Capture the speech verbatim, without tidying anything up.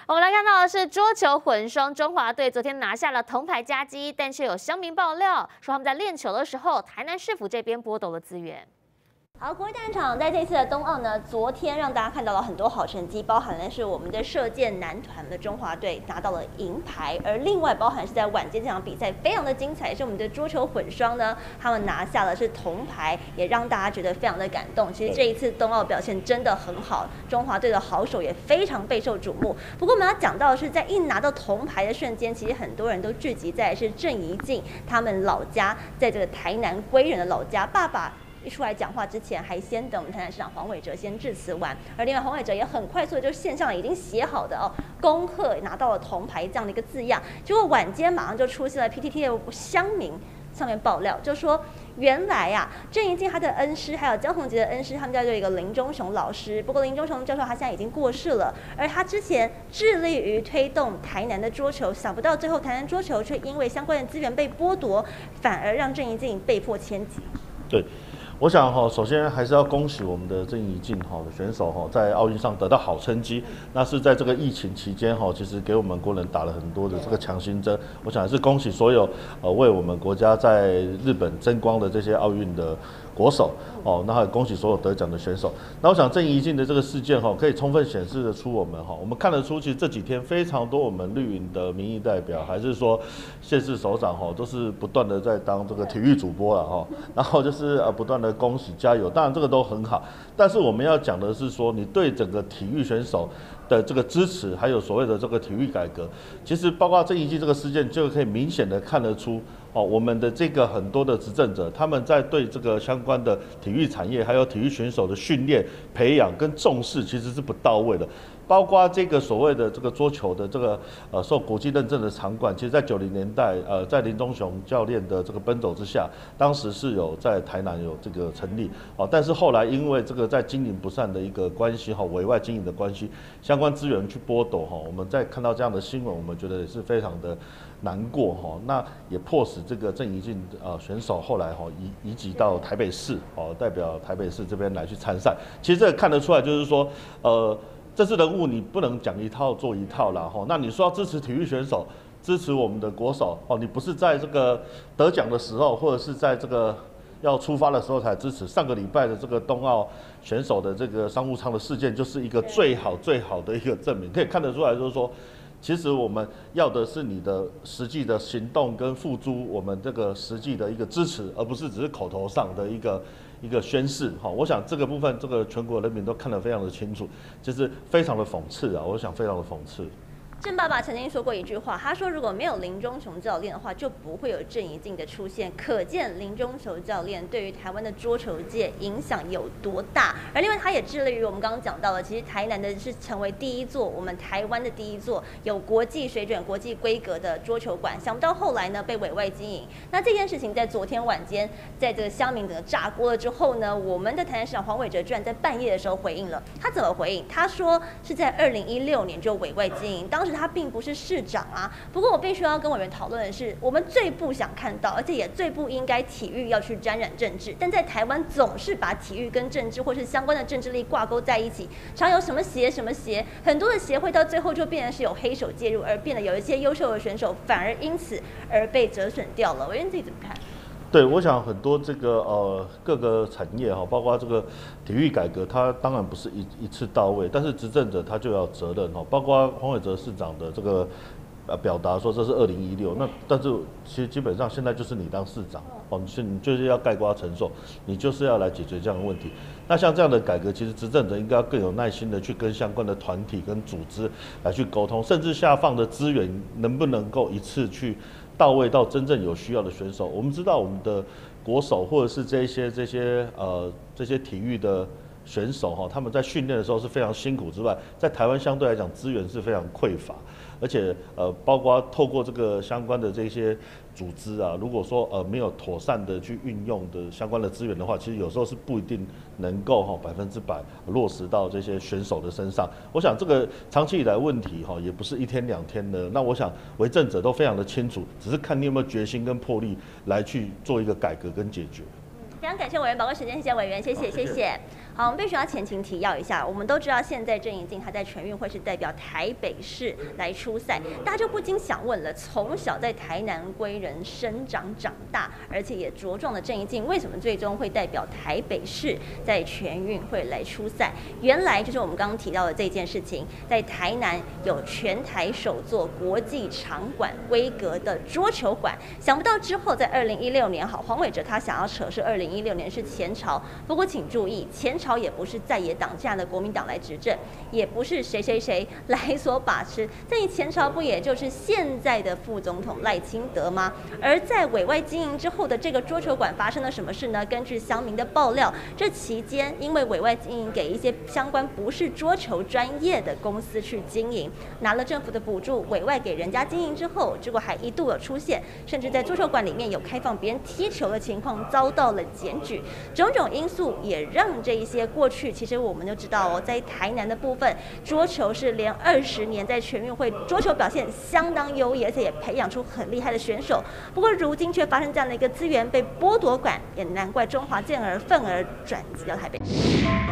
我们来看到的是桌球混双，中华队昨天拿下了铜牌佳绩，但却有乡民爆料说他们在练球的时候，台南市府这边剥夺了资源。 好，国际单场在这次的冬奥呢，昨天让大家看到了很多好成绩，包含的是我们的射箭男团的中华队拿到了银牌，而另外包含是在晚间这场比赛非常的精彩，是我们的桌球混双呢，他们拿下了是铜牌，也让大家觉得非常的感动。其实这一次冬奥表现真的很好，中华队的好手也非常备受瞩目。不过我们要讲到的是，在一拿到铜牌的瞬间，其实很多人都聚集在是郑怡静他们老家，在这个台南归仁的老家，爸爸 一出来讲话之前，还先等我们台南市长黄伟哲先致辞完，而另外黄伟哲也很快速的就线上已经写好的哦，恭贺拿到了铜牌这样的一个字样。结果晚间马上就出现了 P T T 的乡民上面爆料，就说原来啊，郑怡静他的恩师还有江宏杰的恩师，他们叫做一个林钟雄老师。不过林钟雄教授他现在已经过世了，而他之前致力于推动台南的桌球，想不到最后台南桌球却因为相关的资源被剥夺，反而让郑怡静被迫迁籍。 对。 我想哈，首先还是要恭喜我们的郑怡静哈的选手哈，在奥运上得到好成绩。那是在这个疫情期间哈，其实给我们国人打了很多的这个强心针。我想还是恭喜所有呃为我们国家在日本争光的这些奥运的国手哦，那还恭喜所有得奖的选手。那我想郑怡静的这个事件哈，可以充分显示得出我们哈，我们看得出其实这几天非常多我们绿营的民意代表，还是说县市首长哈，都是不断的在当这个体育主播了哈，然后就是呃不断的 恭喜加油，当然这个都很好，但是我们要讲的是说，你对整个体育选手的这个支持，还有所谓的这个体育改革，其实包括郑怡静这个事件，就可以明显的看得出哦，我们的这个很多的执政者，他们在对这个相关的体育产业，还有体育选手的训练、培养跟重视，其实是不到位的。 包括这个所谓的这个桌球的这个呃受国际认证的场馆，其实在九零年代呃在林钟雄教练的这个奔走之下，当时是有在台南有这个成立哦，但是后来因为这个在经营不善的一个关系哈，委外经营的关系，相关资源去剥夺哈，我们在看到这样的新闻，我们觉得也是非常的难过哈，那也迫使这个郑怡静呃选手后来哈移移籍到台北市哦，代表台北市这边来去参赛，其实这个看得出来就是说呃。 政治人物你不能讲一套做一套啦吼，那你说要支持体育选手，支持我们的国手哦，你不是在这个得奖的时候，或者是在这个要出发的时候才支持。上个礼拜的这个冬奥选手的这个商务舱的事件，就是一个最好最好的一个证明，可以看得出来，就是说，其实我们要的是你的实际的行动跟付诸我们这个实际的一个支持，而不是只是口头上的一个 一个宣誓哈，我想这个部分，这个全国人民都看得非常的清楚，就是非常的讽刺啊！我想非常的讽刺。 郑爸爸曾经说过一句话，他说如果没有林钟雄教练的话，就不会有郑怡静的出现。可见林钟雄教练对于台湾的桌球界影响有多大。而另外，他也致力于我们刚刚讲到的，其实台南的是成为第一座我们台湾的第一座有国际水准、国际规格的桌球馆。想不到后来呢被委外经营。那这件事情在昨天晚间，在这个乡民整个炸锅了之后呢，我们的台南市长黄伟哲居然在半夜的时候回应了。他怎么回应？他说是在二零一六年就委外经营，当时 他并不是市长啊，不过我必须要跟委员讨论的是，我们最不想看到，而且也最不应该体育要去沾染政治。但在台湾总是把体育跟政治或是相关的政治力挂钩在一起，常有什么协什么协，很多的协会到最后就变成是有黑手介入，而变得有一些优秀的选手反而因此而被折损掉了。委员自己怎么看？ 对，我想很多这个呃各个产业哈，包括这个体育改革，它当然不是一一次到位，但是执政者他就要责任哈，包括黄伟哲市长的这个呃表达说这是二零一六，那但是其实基本上现在就是你当市长哦，你是你就是要概括承受，你就是要来解决这样的问题。那像这样的改革，其实执政者应该要更有耐心的去跟相关的团体跟组织来去沟通，甚至下放的资源能不能够一次去 到位到真正有需要的选手，我们知道我们的国手或者是这些这些呃这些体育的选手哈，他们在训练的时候是非常辛苦之外，在台湾相对来讲资源是非常匮乏，而且呃包括透过这个相关的这些组织啊，如果说呃没有妥善的去运用的相关的资源的话，其实有时候是不一定能够哈百分之百落实到这些选手的身上。我想这个长期以来问题哈，也不是一天两天的。那我想为政者都非常的清楚，只是看你有没有决心跟魄力来去做一个改革跟解决。 非常感谢委员宝贵时间，谢谢委员，谢谢谢谢。 好，我们必须要前情提要一下，我们都知道现在郑怡静她在全运会是代表台北市来出赛，大家就不禁想问了：从小在台南归仁生长长大，而且也茁壮的郑怡静，为什么最终会代表台北市在全运会来出赛？原来就是我们刚刚提到的这件事情，在台南有全台首座国际场馆规格的桌球馆，想不到之后在二零一六年，好，黄伟哲他想要扯是二零一六年是前朝，不过请注意，前朝也不是在野党这样的国民党来执政，也不是谁谁谁来所把持，在你前朝不也就是现在的副总统赖清德吗？而在委外经营之后的这个桌球馆发生了什么事呢？根据乡民的爆料，这期间因为委外经营给一些相关不是桌球专业的公司去经营，拿了政府的补助，委外给人家经营之后，结果还一度有出现，甚至在桌球馆里面有开放别人踢球的情况，遭到了检举。种种因素也让这一些过去，其实我们就知道哦，在台南的部分，桌球是连二十年在全运会桌球表现相当优异，而且也培养出很厉害的选手。不过如今却发生这样的一个资源被剥夺感，也难怪中华健儿愤而转移到台北。